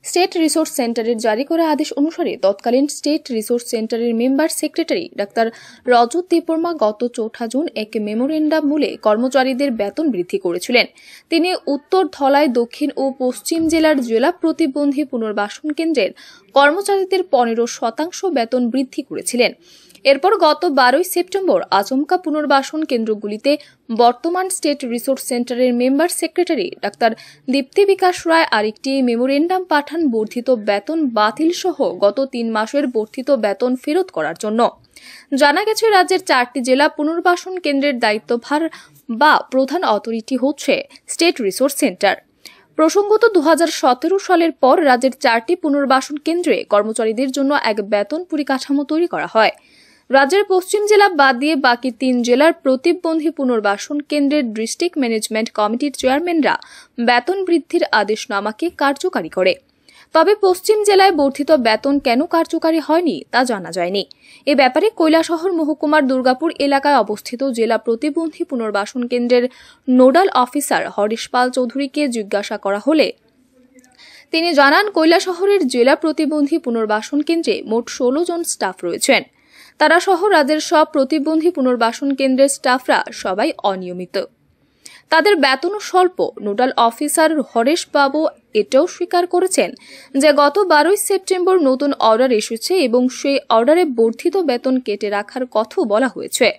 State resource সেন্টারের জারি করা আদেশ অনুসারে তৎকালীন স্টেট রিসোর্স সেন্টারের member secretary doctor Rajat Debbarma গত ৪ জুন এক মেমোরেন্ডাম মূলে কর্মচারীদের বেতন বৃদ্ধি করেছিলেন। তিনি উত্তর ধলাই, দক্ষিণ ও পশ্চিম জেলার জেলা প্রতিবন্ধী পুনর্বাসন কেন্দ্রের কর্মচারীদের 15% বেতন বৃদ্ধি করেছিলেন। এরপর গত 12 সেপ্টেম্বর আচমকা পুনর্বাসন কেন্দ্রগুলিতে বর্তমান স্টেট রিসোর্স সেন্টারের member secretary doctor Dipti Bikash Roy আরেকটি মেমোরেন্ডাম পাঠান বর্ধিত বেতন বাতিল সহ গত 3 মাসের বর্ধিত বেতন ফেরত করার জন্য। জানা গেছে, রাজ্যের 4টি জেলা পুনর্বাসন কেন্দ্রের দায়িত্বভার বা প্রধান অথরিটি হচ্ছে স্টেট রিসোর্স সেন্টার। প্রসঙ্গত 2017 সালের পর রাজ্যের 4টি পুনর্বাসন কেন্দ্রে কর্মচারীদের জন্য এক বেতন পরিকাঠামো তৈরি করা হয়। রাজ্যের পশ্চিম জেলা বাদ দিয়ে বাকি 3 জেলার প্রতিবন্ধী পুনর্বাসন কেন্দ্রের ডিস্ট্রিক্ট ম্যানেজমেন্ট কমিটির চেয়ারম্যানরা বেতন বৃদ্ধির আদেশনামাকে কার্যকারী করে। তবে পশ্চিম জেলায় বর্ধিত বেতন কেন কার্যকারী হয়নি তা জানা যায়নি। এ ব্যাপারে কৈলাসহর মহকুমার দুর্গাপুর এলাকায় অবস্থিত জেলা প্রতিবন্ধী পুনর্বাসন কেন্দ্রের নোডাল অফিসার হরিশ পাল চৌধুরীকে জিজ্ঞাসা করা হলে তিনি জানান, কৈলাসহরের জেলা প্রতিবন্ধী পুনর্বাসন কেন্দ্রে মোট 16 জন স্টাফ রয়েছেন। তারা সহ রাজ্যের সব প্রতিবন্ধী পুনর্বাসন কেন্দ্রের স্টাফরা সবাই অনিয়মিত, তাদের বেতনও স্বল্প। নোডাল অফিসার হরেশ বাবু এটাও স্বীকার করেছেন যে গত 12 সেপ্টেম্বর নতুন অর্ডার এসেছে এবং সেই অর্ডারে বর্ধিত বেতন কেটে রাখার কথাও বলা হয়েছে।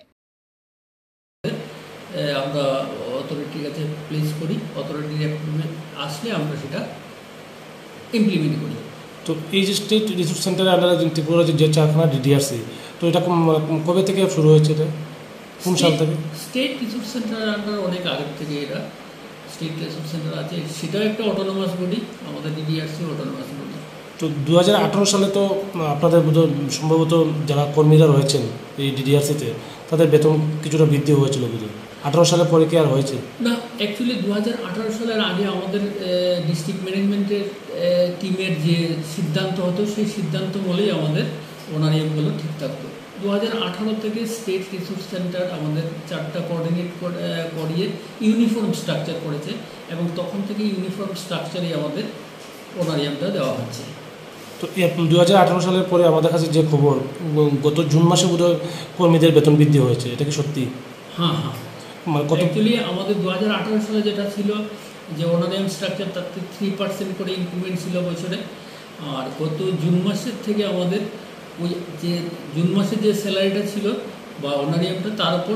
আমরা অথরিটির কাছে প্লেস করি, অথরিটির অ্যাপ্রুভেল আসলে আমরা সেটা ইমপ্লিমেন্ট করি। তো এই যে স্টেট রিসোর্স সেন্টারের আন্ডারে ত্রিপুরা যে চারখানা ডিডিআরসি, তো এটা কবে থেকে শুরু হয়েছে? এটা কোন সাল থেকে? স্টেট রিসোর্স সেন্টারের আন্ডার অনেক আগের থেকে এটা স্টেট রিসোর্স সেন্টার আছে, সেটাও একটা অটোনোমাস বডি, আমাদের ডিডিআরসি অটোনোমাস বডি। তো 2018 সালে তো আপনাদের সম্ভবত যারা কর্মীরা রয়েছেন এই ডিডিআরসিতে তাদের বেতন কিছুটা বৃদ্ধি হয়েছিল বুঝুন। 18 সালের পরে কি আর হয়েছে? না, অ্যাকচুয়ালি 2018 সালের আগে আমাদের ডিস্ট্রিক্ট ম্যানেজমেন্টের টিমের যে সিদ্ধান্ত হতো সেই সিদ্ধান্ত বলেই আমাদের ওনারিয়ামগুলো ঠিক থাকতো। 2018 থেকে স্টেট রিসোর্স সেন্টার আমাদের 4টা কোঅর্ডিনেট করিয়ে ইউনিফর্ম স্ট্রাকচার করেছে এবং তখন থেকে ইউনিফর্ম স্ট্রাকচারেই আমাদের ওনারিয়ামটা দেওয়া হচ্ছে। তো 2018 সালের পরে আমাদের কাছে যে খবর, গত জুন মাসে বোধহয় কর্মীদের বেতন বৃদ্ধি হয়েছে, এটা কি সত্যি? হ্যাঁ, অ্যাকচুয়ালি আমাদের 2018 সালে যেটা ছিল যে ওনারিয়াম স্ট্রাকচার, তাতে 3% করে ইনক্রিমেন্ট ছিল বছরে। আর গত জুন মাসের থেকে আমাদের ওই যে জুন মাসে যে স্যালারিটা ছিল বা অনারিয়ামটা, তার উপর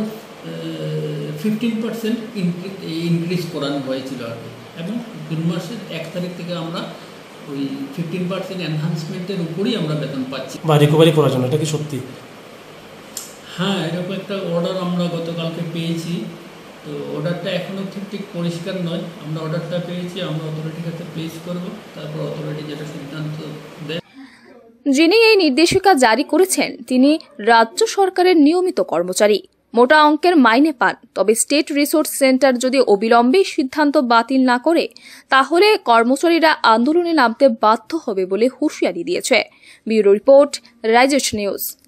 15% ইনক্রিজ করানো হয়েছিল আর কি। এবং জুন মাসের 1 তারিখ থেকে আমরা ওই 15% এনহান্সমেন্টের উপরই আমরা বেতন পাচ্ছি বা রিকভারি করার জন্য। এটা কি সত্যি? হ্যাঁ, এরকম একটা অর্ডার আমরা গতকালকে পেয়েছি। তো অর্ডারটা এখনও ঠিক পরিষ্কার নয়। আমরা অর্ডারটা পেয়েছি, আমরা অথরিটির কাছে প্লেস করব, তারপর অথরিটি যেটা সিদ্ধান্ত দেয়। যিনি এই নির্দেশিকা জারি করেছেন তিনি রাজ্য সরকারের নিয়মিত কর্মচারী, মোটা অঙ্কের মাইনে পান। তবে স্টেট রিসোর্স সেন্টার যদি অবিলম্বে সিদ্ধান্ত বাতিল না করে তাহলে কর্মচারীরা আন্দোলনে নামতে বাধ্য হবে বলে হুঁশিয়ারি দিয়েছে। ব্যুরো রিপোর্ট, রাইজেশ নিউজ।